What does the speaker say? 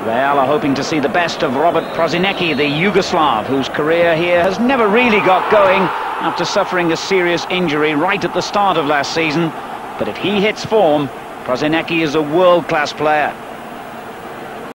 Real are hoping to see the best of Robert Prosinecki, the Yugoslav, whose career here has never really got going after suffering a serious injury right at the start of last season. But if he hits form, Prosinecki is a world-class player.